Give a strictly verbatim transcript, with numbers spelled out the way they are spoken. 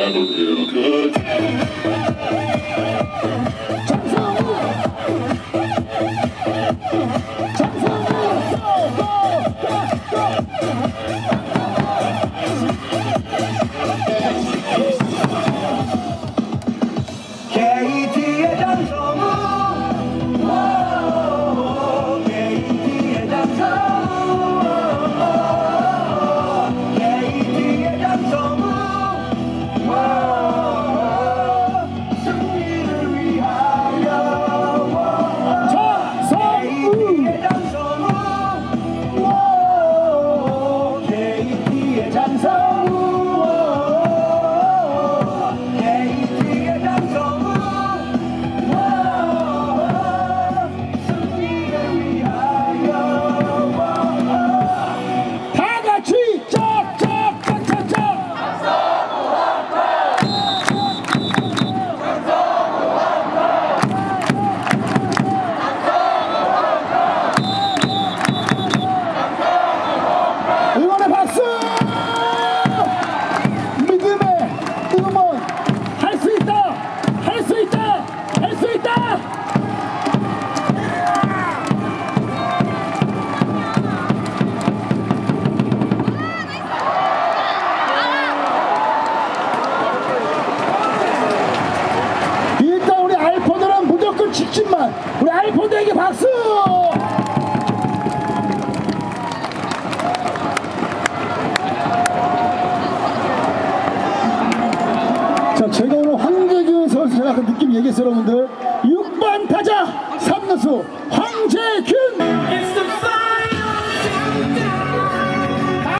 never feel good. 케이티의 장성우, 케이티의 장성우, 케이티의 장성우, 승리를 위하여. 케이티의 장성우, 케이티의 장성우, 케이티의 장성우. 응원의 박수! 믿음의 응원! 할 수 있다! 할 수 있다! 할 수 있다! 일단 우리 알포들은 무조건 직진만! 우리 알포들에게 박수! 자, 제가 오늘 황재균 선수 제가 아까 느낌 얘기했어요, 여러분들. 육 번 타자 삼루수 황재균!